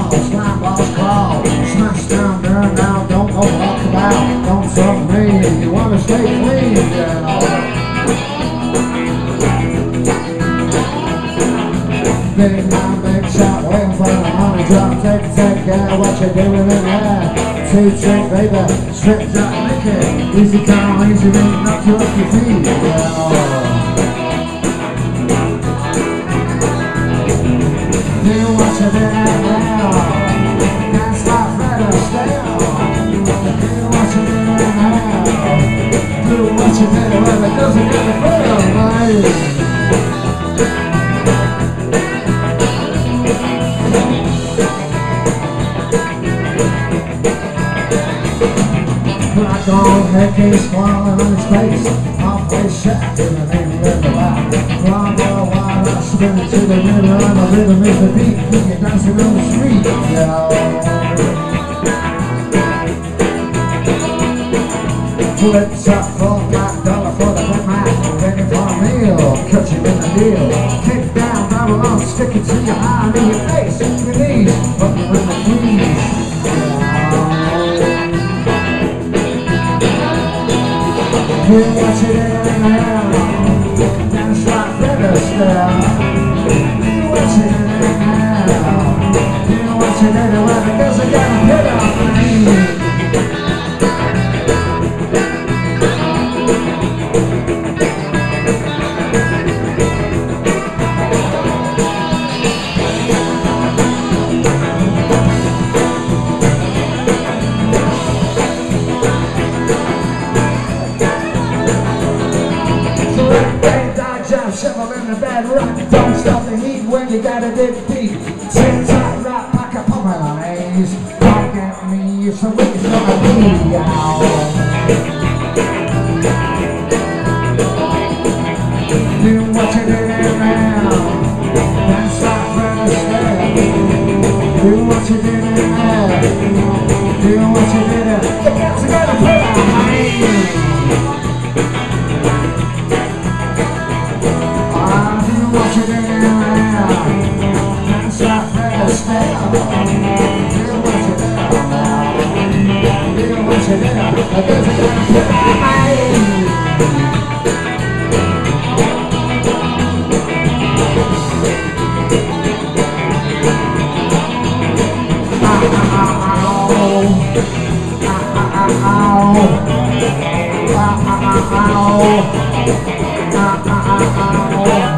fall, slime balls crawl, smash down, burn down, don't go walk about, don't talk to me, you wanna stay clean, you know. Big man, big shot, waiting for the money drop, take, yeah, what you doing in there? Two trick, baby, strip jack, Mickey, easy come, easy ring, knock you off your feet, yeah. Do what you did now, dance like Fred Astaire. Do what you did now, do what you did when it doesn't get the feel, mate. Black on head case squalling on his face, halfway shack in the name of the back. Bravo, while I spin it to the mirror and the rhythm is the beat. You're dancing on the street, yo. Flip top for $5 for the big man, begging for a meal, cut you in the deal. Kick down, barrel on, stick it to your eye, in your face, your knees, but you're in the keys. Do what you did now, dance like Fred Astaire. Do what you did now, do what you did when it doesn't get a hit on me. Shovel in the bed, rock, don't stop the heat when you gotta dig deep. Sit tight, rock, pack a pump on knees. Don't get me, it's a weak from a bee, do what you did now, dance like Fred Astaire. Do what you did now, do what you did now. You got to get a put on me. What you did now, dance like Fred Astaire. Do what you did now, do what you did now. I guess I gotta put on my ow.